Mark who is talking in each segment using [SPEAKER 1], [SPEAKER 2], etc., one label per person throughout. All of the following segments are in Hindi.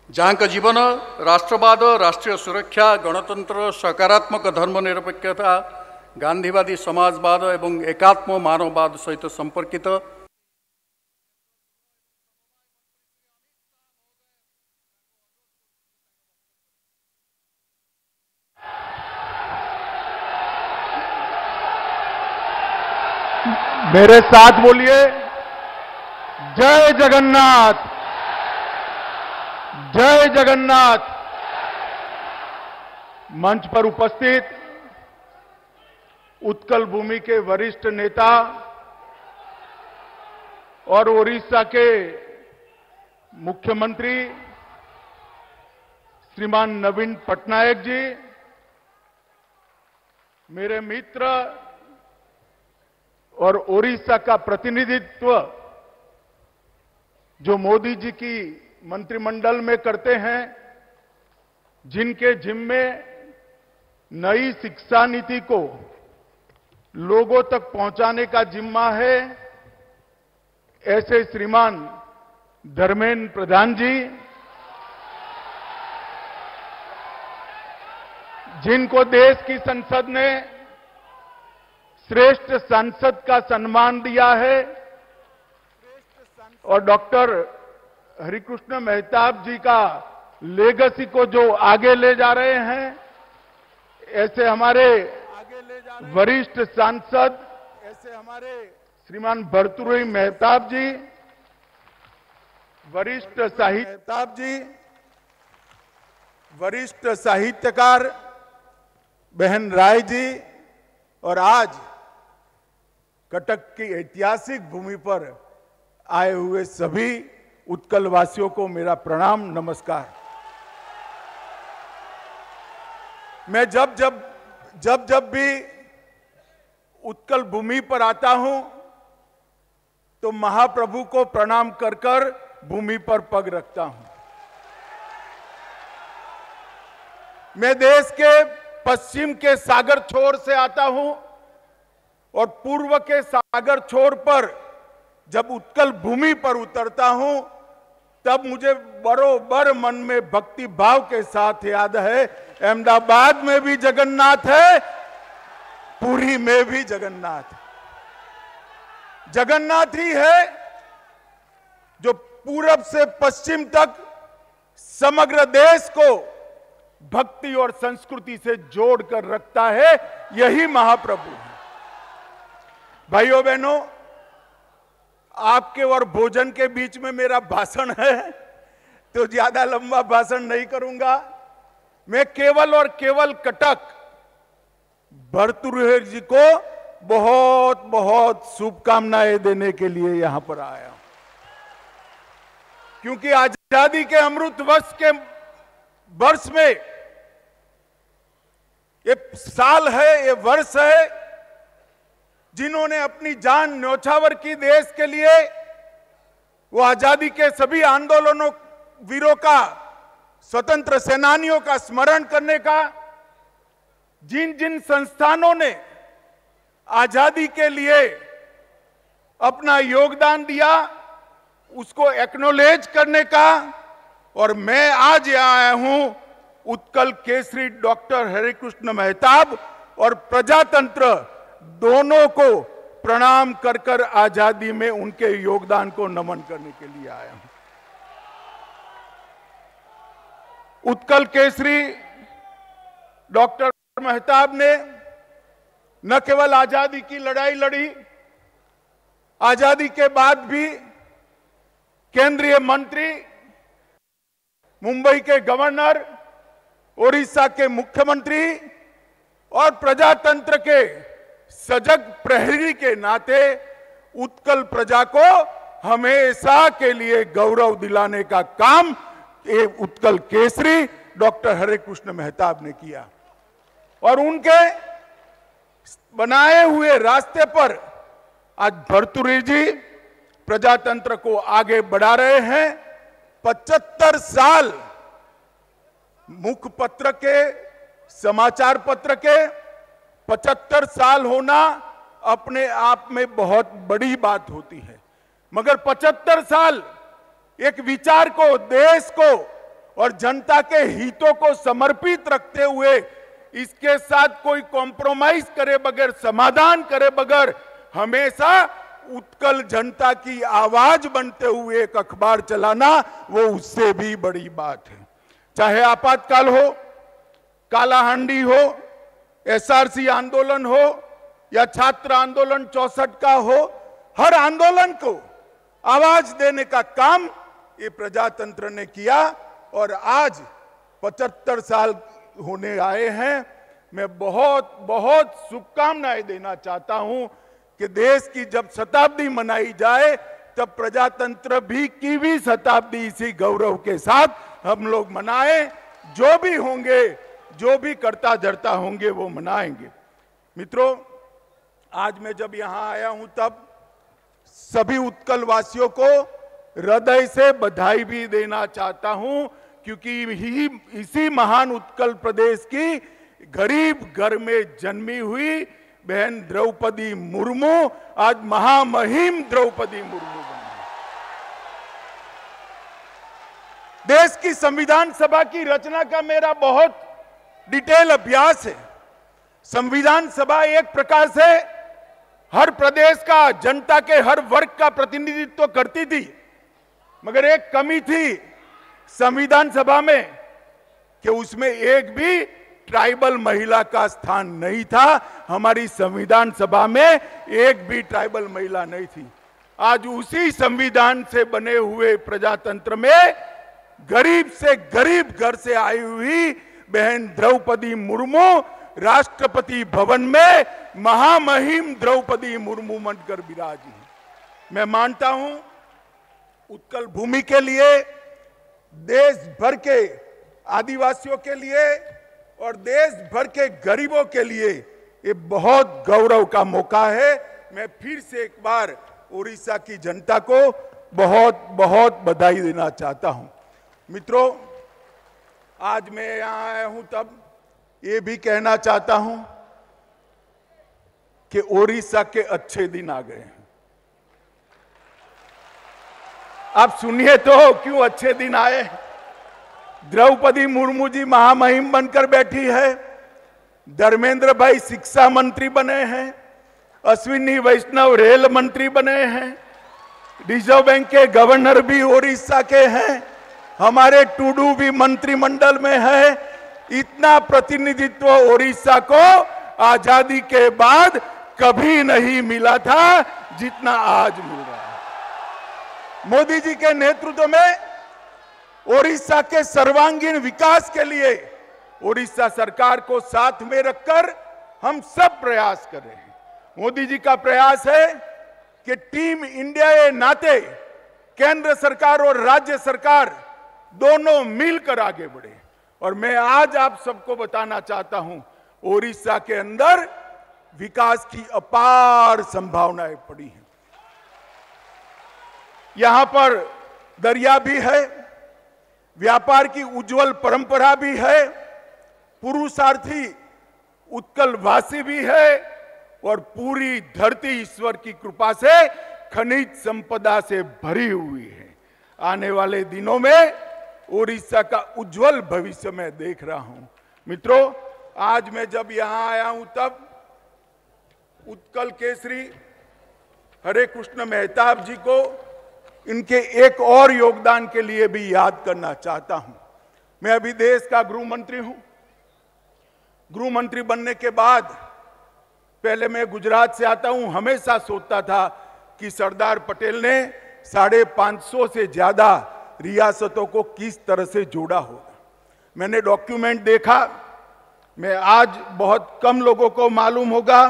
[SPEAKER 1] जहाँ का जीवन राष्ट्रवाद, राष्ट्रीय सुरक्षा, गणतंत्र, सकारात्मक धर्मनिरपेक्षता, गांधीवादी समाजवाद एवं एकात्म मानववाद सहित संपर्कित।
[SPEAKER 2] मेरे साथ बोलिए, जय जगन्नाथ, जय जगन्नाथ। मंच पर उपस्थित उत्कल भूमि के वरिष्ठ नेता और ओडिशा के मुख्यमंत्री श्रीमान नवीन पटनायक जी, मेरे मित्र और ओडिशा का प्रतिनिधित्व जो मोदी जी की मंत्रिमंडल में करते हैं, जिनके जिम्मे नई शिक्षा नीति को लोगों तक पहुंचाने का जिम्मा है, ऐसे श्रीमान धर्मेंद्र प्रधान जी, जिनको देश की संसद ने श्रेष्ठ सांसद का सम्मान दिया है, और डॉक्टर हरिकृष्ण मेहताब जी का लेगेसी को जो आगे ले जा रहे हैं, ऐसे हमारे वरिष्ठ सांसद श्रीमान भर्तृहरि मेहताब जी, वरिष्ठ साहित्यकार बहन राय जी, और आज कटक की ऐतिहासिक भूमि पर आए हुए सभी उत्कल वासियों को मेरा प्रणाम, नमस्कार। मैं जब जब भी उत्कल भूमि पर आता हूं तो महाप्रभु को प्रणाम कर कर भूमि पर पग रखता हूं। मैं देश के पश्चिम के सागर छोर से आता हूं और पूर्व के सागर छोर पर जब उत्कल भूमि पर उतरता हूं तब मुझे बरोबर मन में भक्ति भाव के साथ याद है, अहमदाबाद में भी जगन्नाथ है, पुरी में भी जगन्नाथ। जगन्नाथ ही है जो पूरब से पश्चिम तक समग्र देश को भक्ति और संस्कृति से जोड़कर रखता है, यही महाप्रभु है। भाइयों बहनों, आपके और भोजन के बीच में मेरा भाषण है तो ज्यादा लंबा भाषण नहीं करूंगा। मैं केवल और केवल कटक भर्तृहरि जी को बहुत बहुत शुभकामनाएं देने के लिए यहां पर आया हूं, क्योंकि आजादी के अमृत वर्ष में ये साल है, ये वर्ष है, जिन्होंने अपनी जान न्यौछावर की देश के लिए, वो आजादी के सभी आंदोलनों वीरों का, स्वतंत्र सेनानियों का स्मरण करने का, जिन जिन संस्थानों ने आजादी के लिए अपना योगदान दिया, उसको एक्नॉलेज करने का। और मैं आज यहां आया हूं उत्कल केसरी डॉक्टर हरिकृष्ण मेहताब और प्रजातंत्र दोनों को प्रणाम कर कर आजादी में उनके योगदान को नमन करने के लिए आया हूं। उत्कल केसरी डॉक्टर मेहताब ने न केवल आजादी की लड़ाई लड़ी, आजादी के बाद भी केंद्रीय मंत्री, मुंबई के गवर्नर, ओडिशा के मुख्यमंत्री और प्रजातंत्र के सजग प्रहरी के नाते उत्कल प्रजा को हमेशा के लिए गौरव दिलाने का काम ये उत्कल केसरी डॉक्टर हरिकृष्ण मेहताब ने किया। और उनके बनाए हुए रास्ते पर आज भर्तृहरि जी प्रजातंत्र को आगे बढ़ा रहे हैं। 75 साल मुखपत्र के, समाचार पत्र के 75 साल होना अपने आप में बहुत बड़ी बात होती है, मगर 75 साल एक विचार को, देश को और जनता के हितों को समर्पित रखते हुए इसके साथ कोई कॉम्प्रोमाइज करे बगैर, समाधान करे बगैर हमेशा उत्कल जनता की आवाज बनते हुए एक अखबार चलाना, वो उससे भी बड़ी बात है। चाहे आपातकाल हो, कालाहांडी हो, एसआरसी आंदोलन हो या छात्र आंदोलन 64 का हो, हर आंदोलन को आवाज देने का काम ये प्रजातंत्र ने किया। और आज 75 साल होने आए हैं। मैं बहुत बहुत शुभकामनाएं देना चाहता हूं कि देश की जब शताब्दी मनाई जाए तब प्रजातंत्र की भी शताब्दी इसी गौरव के साथ हम लोग मनाएं। जो भी होंगे, जो भी करता धरता होंगे, वो मनाएंगे। मित्रों, आज मैं जब यहां आया हूं तब सभी उत्कल वासियों को हृदय से बधाई भी देना चाहता हूं, क्योंकि इसी महान उत्कल प्रदेश की गरीब घर में जन्मी हुई बहन द्रौपदी मुर्मू आज महामहिम द्रौपदी मुर्मू बनी। देश की संविधान सभा की रचना का मेरा बहुत डिटेल अभ्यास है। संविधान सभा एक प्रकार से हर प्रदेश का, जनता के हर वर्ग का प्रतिनिधित्व करती थी, मगर एक कमी थी संविधान सभा में कि उसमें एक भी ट्राइबल महिला का स्थान नहीं था। हमारी संविधान सभा में एक भी ट्राइबल महिला नहीं थी। आज उसी संविधान से बने हुए प्रजातंत्र में गरीब से गरीब घर से आई हुई बहन द्रौपदी मुर्मू राष्ट्रपति भवन में महामहिम द्रौपदी मुर्मू बनकर विराजी है। मैं मानता हूं उत्कल भूमि के लिए, देश भर के आदिवासियों के लिए और देश भर के गरीबों के लिए ये बहुत गौरव का मौका है। मैं फिर से एक बार उड़ीसा की जनता को बहुत बहुत बधाई देना चाहता हूं। मित्रों, आज मैं यहां आया हूं तब ये भी कहना चाहता हूं कि उड़ीसा के अच्छे दिन आ गए हैं। आप सुनिए तो क्यों अच्छे दिन आए। द्रौपदी मुर्मू जी महामहिम बनकर बैठी है, धर्मेंद्र भाई शिक्षा मंत्री बने हैं, अश्विनी वैष्णव रेल मंत्री बने हैं, रिजर्व बैंक के गवर्नर भी उड़ीसा के हैं, हमारे टूडू भी मंत्रिमंडल में है। इतना प्रतिनिधित्व उड़ीसा को आजादी के बाद कभी नहीं मिला था जितना आज मिल रहा है। मोदी जी के नेतृत्व में उड़ीसा के सर्वांगीण विकास के लिए उड़ीसा सरकार को साथ में रखकर हम सब प्रयास कर रहे हैं। मोदी जी का प्रयास है कि टीम इंडिया के नाते केंद्र सरकार और राज्य सरकार दोनों मिलकर आगे बढ़े। और मैं आज आप सबको बताना चाहता हूं, उड़ीसा के अंदर विकास की अपार संभावनाएं पड़ी हैं। यहां पर दरिया भी है, व्यापार की उज्जवल परंपरा भी है, पुरुषार्थी उत्कलवासी भी है और पूरी धरती ईश्वर की कृपा से खनिज संपदा से भरी हुई है। आने वाले दिनों में उड़ीसा का उज्जवल भविष्य मैं देख रहा हूं। मित्रों, आज मैं जब यहां आया हूं तब उत्कल केसरी हरे कृष्ण मेहताब जी को इनके एक और योगदान के लिए भी याद करना चाहता हूं। मैं अभी देश का गृह मंत्री हूं। गृह मंत्री बनने के बाद पहले मैं गुजरात से आता हूं, हमेशा सोचता था कि सरदार पटेल ने 550 से ज्यादा रियासतों को किस तरह से जोड़ा होगा। मैंने डॉक्यूमेंट देखा, मैं आज बहुत कम लोगों को मालूम होगा,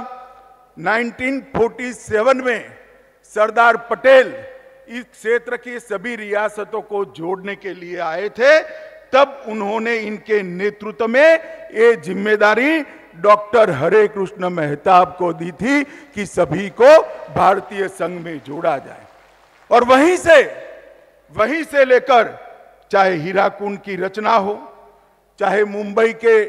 [SPEAKER 2] 1947 में सरदार पटेल इस क्षेत्र की सभी रियासतों को जोड़ने के लिए आए थे। तब उन्होंने इनके नेतृत्व में ये जिम्मेदारी डॉक्टर हरे कृष्ण मेहताब को दी थी कि सभी को भारतीय संघ में जोड़ा जाए। और वहीं से लेकर चाहे हीराकुंड की रचना हो, चाहे मुंबई के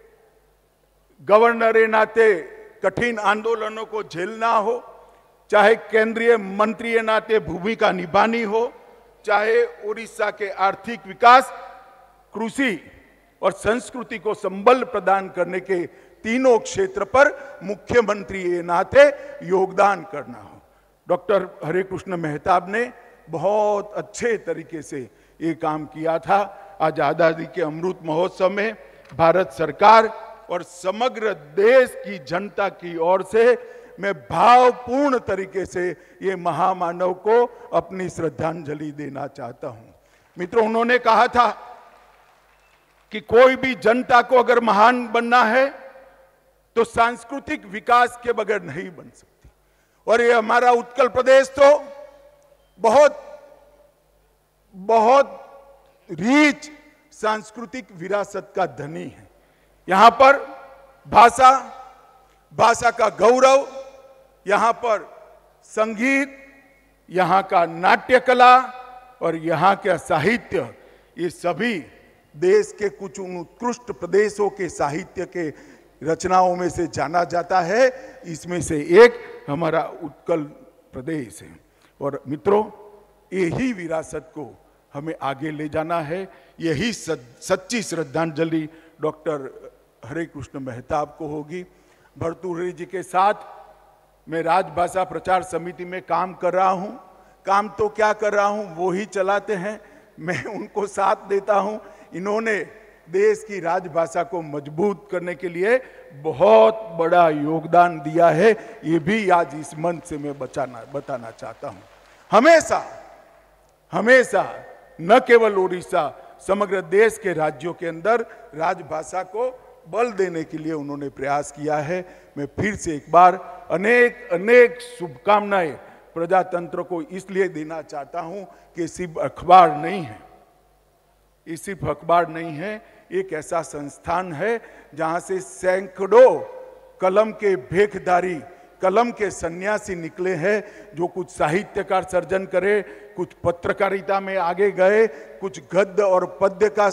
[SPEAKER 2] गवर्नर के नाते कठिन आंदोलनों को झेलना हो, चाहे केंद्रीय मंत्री के नाते भूमिका निभानी हो, चाहे उड़ीसा के आर्थिक विकास, कृषि और संस्कृति को संबल प्रदान करने के तीनों क्षेत्र पर मुख्यमंत्री के नाते योगदान करना हो। डॉक्टर हरे कृष्ण मेहताब ने बहुत अच्छे तरीके से ये काम किया था। आज आजादी के अमृत महोत्सव में भारत सरकार और समग्र देश की जनता की ओर से मैं भावपूर्ण तरीके से ये महामानव को अपनी श्रद्धांजलि देना चाहता हूं। मित्रों, उन्होंने कहा था कि कोई भी जनता को अगर महान बनना है तो सांस्कृतिक विकास के बगैर नहीं बन सकती। और ये हमारा उत्कल प्रदेश तो बहुत बहुत रीच सांस्कृतिक विरासत का धनी है। यहां पर भाषा का गौरव, यहां पर संगीत, यहां का नाट्य कला और यहां का साहित्य, ये सभी देश के कुछ उत्कृष्ट प्रदेशों के साहित्य के रचनाओं में से जाना जाता है। इसमें से एक हमारा उत्कल प्रदेश है। और मित्रों, यही विरासत को हमें आगे ले जाना है। यही सच्ची श्रद्धांजलि डॉक्टर हरे कृष्ण मेहताब को होगी। भर्तृहरि जी के साथ मैं राजभाषा प्रचार समिति में काम कर रहा हूं। काम तो क्या कर रहा हूं, वो ही चलाते हैं, मैं उनको साथ देता हूं। इन्होंने देश की राजभाषा को मजबूत करने के लिए बहुत बड़ा योगदान दिया है। ये भी आज इस मंच से मैं बताना चाहता हूं। हमेशा न केवल उड़ीसा, समग्र देश के राज्यों के अंदर राजभाषा को बल देने के लिए उन्होंने प्रयास किया है। मैं फिर से एक बार अनेक शुभकामनाएं प्रजातंत्र को इसलिए देना चाहता हूं कि सिर्फ अखबार नहीं है, ये सिर्फ अखबार नहीं है, एक ऐसा संस्थान है जहां से सैकड़ों कलम के भेखधारी, कलम के सन्यासी निकले हैं, जो कुछ साहित्यकार सर्जन करे, कुछ पत्रकारिता में आगे गए, कुछ गद्य और पद्य का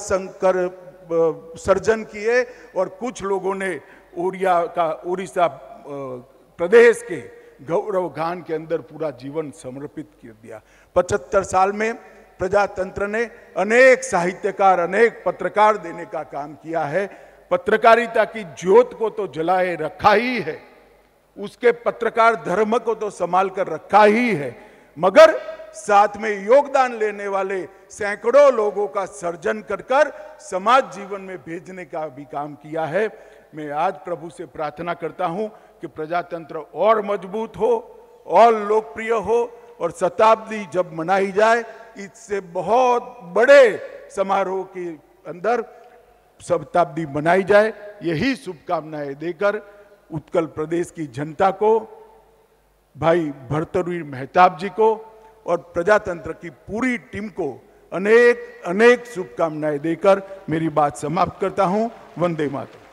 [SPEAKER 2] सर्जन किए और कुछ लोगों ने उड़ीसा प्रदेश के गौरव गान के अंदर पूरा जीवन समर्पित कर दिया। 75 साल में प्रजातंत्र ने अनेक साहित्यकार, अनेक पत्रकार देने का काम किया है। पत्रकारिता की ज्योत को तो जलाए रखा ही है, उसके पत्रकार धर्म को तो संभाल कर रखा ही है, मगर साथ में योगदान लेने वाले सैकड़ों लोगों का सर्जन कर समाज जीवन में भेजने का भी काम किया है। मैं आज प्रभु से प्रार्थना करता हूं कि प्रजातंत्र और मजबूत हो, और लोकप्रिय हो, और शताब्दी जब मनाई जाए, इससे बहुत बड़े समारोह के अंदर शताब्दी मनाई जाए। यही शुभकामनाएं देकर उत्कल प्रदेश की जनता को, भाई भर्तृहरि मेहताब जी को और प्रजातंत्र की पूरी टीम को अनेक शुभकामनाएं देकर मेरी बात समाप्त करता हूं। वंदे मातरम।